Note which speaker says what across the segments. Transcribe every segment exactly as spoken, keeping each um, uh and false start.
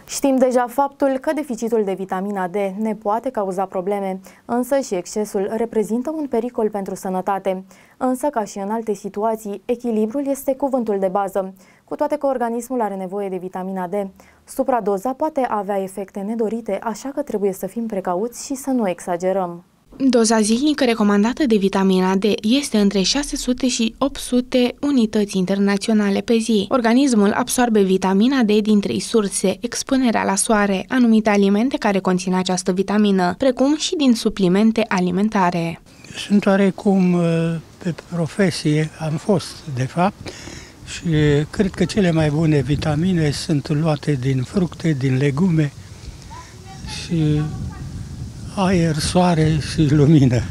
Speaker 1: Știm deja faptul că deficitul de vitamina D ne poate cauza probleme, însă și excesul reprezintă un pericol pentru sănătate. Însă, ca și în alte situații, echilibrul este cuvântul de bază. Cu toate că organismul are nevoie de vitamina D, supradoza poate avea efecte nedorite, așa că trebuie să fim precauți și să nu exagerăm.
Speaker 2: Doza zilnică recomandată de vitamina D este între șase sute și opt sute unități internaționale pe zi. Organismul absorbe vitamina D din trei surse: expunerea la soare, anumite alimente care conțin această vitamină, precum și din suplimente alimentare.
Speaker 3: Sunt oarecum pe profesie, am fost de fapt, și cred că cele mai bune vitamine sunt luate din fructe, din legume și aer, soare și lumină.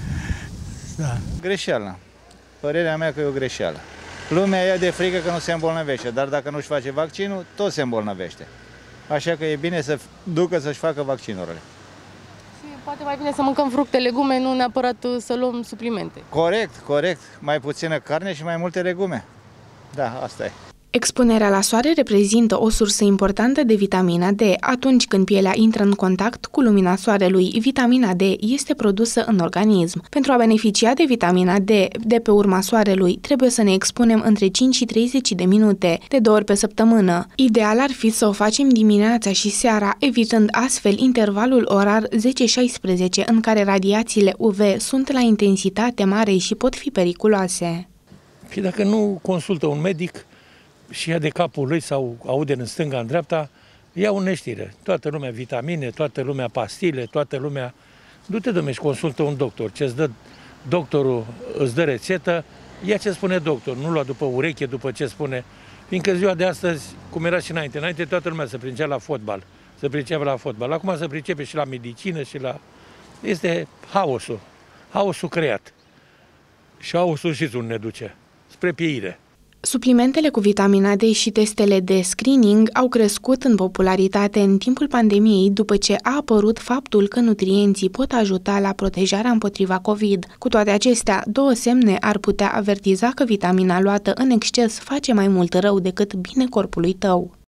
Speaker 3: Da.
Speaker 4: Greșeală. Părerea mea că e o greșeală. Lumea ia de frică că nu se îmbolnăvește, dar dacă nu-și face vaccinul, tot se îmbolnăvește. Așa că e bine să ducă să-și facă vaccinurile.
Speaker 5: Și poate mai bine să mâncăm fructe, legume, nu neapărat să luăm suplimente.
Speaker 4: Corect, corect. Mai puțină carne și mai multe legume. Da, asta e.
Speaker 2: Expunerea la soare reprezintă o sursă importantă de vitamina D. Atunci când pielea intră în contact cu lumina soarelui, vitamina D este produsă în organism. Pentru a beneficia de vitamina D de pe urma soarelui, trebuie să ne expunem între cinci și treizeci de minute, de două ori pe săptămână. Ideal ar fi să o facem dimineața și seara, evitând astfel intervalul orar zece șaisprezece, în care radiațiile U V sunt la intensitate mare și pot fi periculoase.
Speaker 6: Și dacă nu consultă un medic și ia de capul lui sau aude în stânga, în dreapta, ia o neștire. Toată lumea vitamine, toată lumea pastile, toată lumea... Du-te, dom'le, și consultă un doctor. Ce-ți dă doctorul, îți dă rețetă, ia ce spune doctor, nu lua după ureche, după ce spune. Fiindcă ziua de astăzi, cum era și înainte, înainte toată lumea se pricea la fotbal, se pricea la fotbal. Acum se pricepe și la medicină și la... Este haosul, haosul creat. Și haosul știți unde ne duce? Spre pieire.
Speaker 2: Suplimentele cu vitamina D și testele de screening au crescut în popularitate în timpul pandemiei după ce a apărut faptul că nutrienții pot ajuta la protejarea împotriva COVID. Cu toate acestea, două semne ar putea avertiza că vitamina luată în exces face mai mult rău decât bine corpului tău.